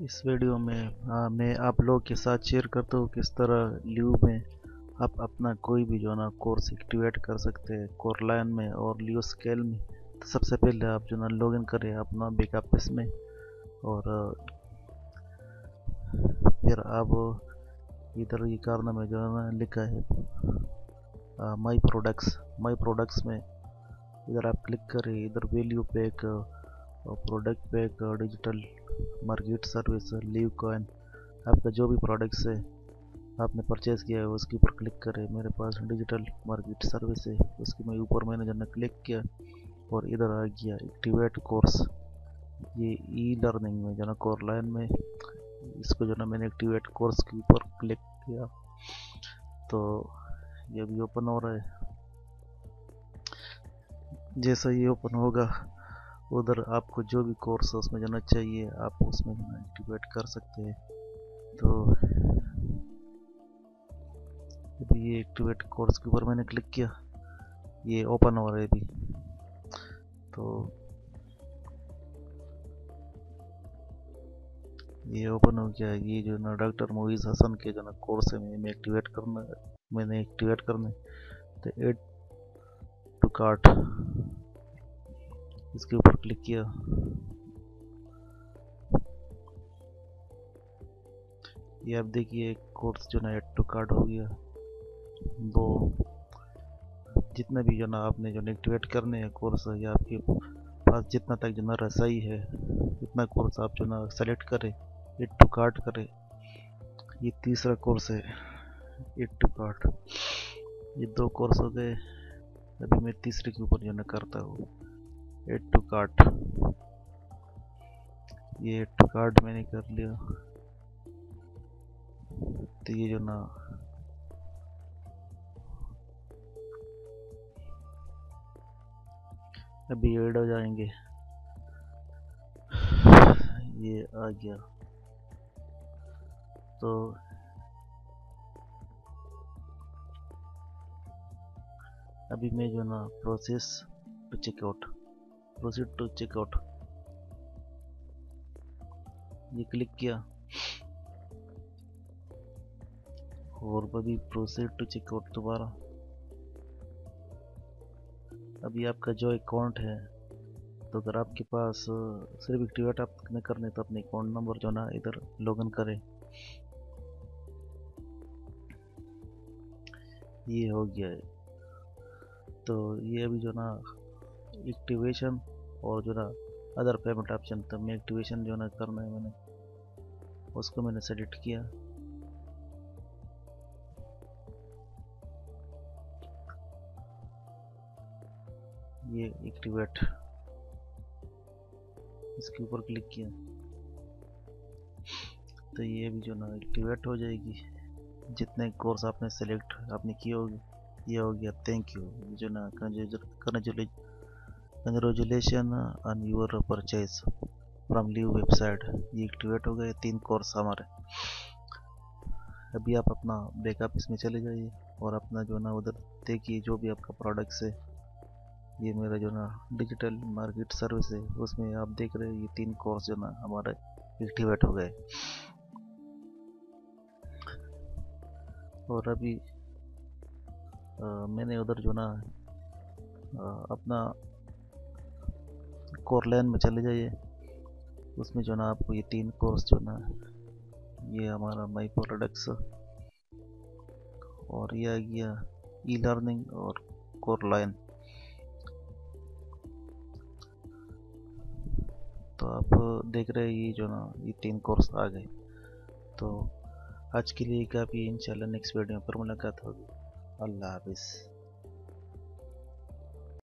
इस वीडियो में मैं आप लोगों के साथ शेयर करता हूँ किस तरह लीव में आप अपना कोई भी जो है ना कोर्स एक्टिवेट कर सकते हैं कोरलाइन में और लियो स्केल में। तो सबसे पहले आप जो ना लॉगिन करें अपना बैकअप में और फिर आप इधर ये कारना में जो है ना लिखा है माई प्रोडक्ट्स में इधर आप क्लिक करें। इधर वैल्यू पैक और product pack digital market service लीव कॉइन आपका जो भी प्रोडक्ट्स है आपने परचेज़ किया है उसके ऊपर क्लिक करें। मेरे पास डिजिटल मार्केट सर्विस है उसके मैं ऊपर मैंने जो ना क्लिक किया और इधर आ गया एक्टिवेट कोर्स। ये ई लर्निंग में जो ना कोरलाइन में इसको जो ना मैंने एक्टिवेट कोर्स के ऊपर क्लिक किया तो ये भी ओपन हो रहा है। जैसा ये ओपन होगा उधर आपको जो भी कोर्स उसमें जाना चाहिए आप उसमें एक्टिवेट कर सकते हैं। तो अभी ये एक्टिवेट कोर्स के ऊपर मैंने क्लिक किया ये ओपन हो रहा है अभी। तो ये ओपन हो गया। ये जो ना डॉक्टर मोइज़ हसन के जो ना कोर्स है मैंने एक्टिवेट करना तो एड टू कार्ट इसके ऊपर क्लिक किया। ये आप देखिए कोर्स जो ना एड टू कार्ट हो गया। दो जितना भी जो ना आपने जो एक्टिवेट करने हैं कोर्स या आपके पास जितना तक जो ना रसाई है इतना कोर्स आप जो ना सेलेक्ट करें एड टू कार्ट करें। ये तीसरा कोर्स है एड टू कार्ट। ये दो कोर्स हो गए। अभी मैं तीसरे के ऊपर जो ना करता हूँ एड टू कार्ट। ये एड टू कार्ट मैंने कर लिया तो ये जो ना अभी ऐड हो जाएंगे। ये आ गया तो अभी मैं जो ना प्रोसीड टू चेकआउट ये क्लिक किया और अभी प्रोसीड टू चेकआउट दोबारा। अभी आपका जो अकाउंट है तो अगर आपके पास सिर्फ एक्टिवेट आपने करने तो अपने अकाउंट नंबर जो ना इधर लॉगिन करें। ये हो गया है। तो ये अभी जो ना एक्टिवेशन और जो ना अदर पेमेंट ऑप्शन तो मैं एक्टिवेशन जो ना करना है मैंने उसको मैंने सेलेक्ट किया। ये एक्टिवेट इसके ऊपर क्लिक किया तो ये भी जो ना एक्टिवेट हो जाएगी। जितने कोर्स आपने सेलेक्ट आपने किए होंगे ये हो गया। थैंक यू जो ना congratulation on your purchase from लीव वेबसाइट। ये एक्टिवेट हो गए 3 कोर्स हमारे। अभी आप अपना बैकअप इसमें चले जाइए और अपना जो ना उधर देखिए जो भी आपका प्रोडक्ट्स है। ये मेरा जो ना डिजिटल मार्केट सर्विस है उसमें आप देख रहे हैं ये 3 कोर्स जो ना हमारे एक्टिवेट हो गए। और अभी मैंने उधर जो ना अपना कोरलाइन में चले जाइए उसमें जो ना आपको ये 3 कोर्स जो ना ये हमारा माई प्रोडक्ट्स और ये आ गया ई लर्निंग और कोरलाइन। तो आप देख रहे हैं ये जो ना ये 3 कोर्स आ गए। तो आज के लिए काफ़ी इंशाल्लाह नेक्स्ट वीडियो पर मुलाकात होगी। अल्लाह हाफिज़।